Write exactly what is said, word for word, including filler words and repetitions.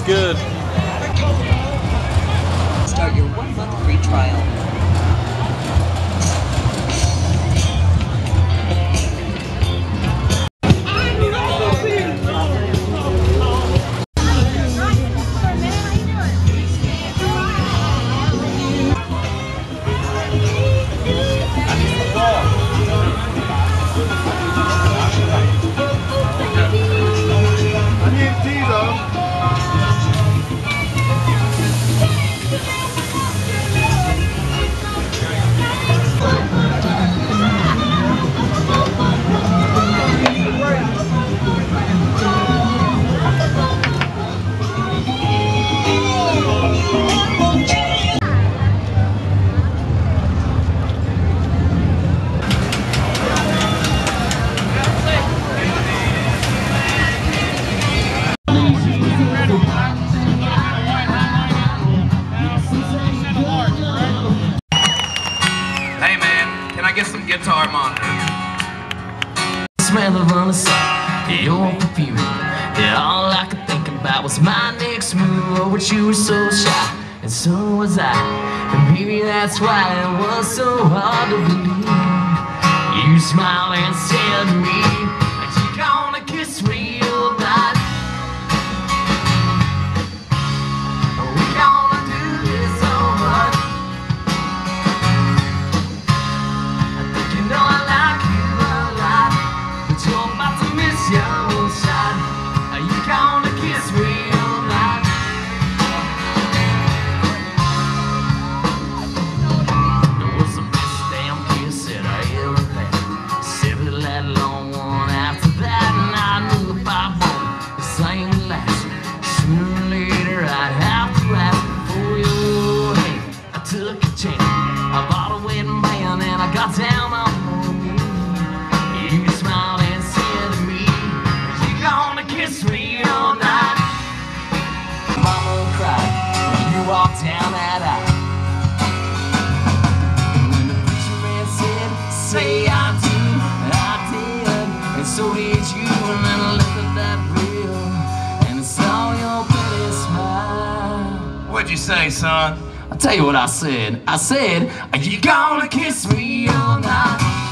good. Start your one-month free trial. Guitar monitor. Smell of honest, your perfume. Yeah, all I could think about was my next move. Oh, but you were so shy, and so was I. And maybe that's why it was so hard to believe. You smiled and said to me, "You gonna kiss me all night? We gonna do this all night." Down on me, you smiled and said to me, "You gonna kiss me all night?" Mama cried when you walked down that aisle. And when the preacher man said, "Say I do," I did, and so did you. And then I lifted that veil and I saw your pretty smile. What'd you say, son? I'll tell you what I said. I said, "Are you gonna kiss me all night?"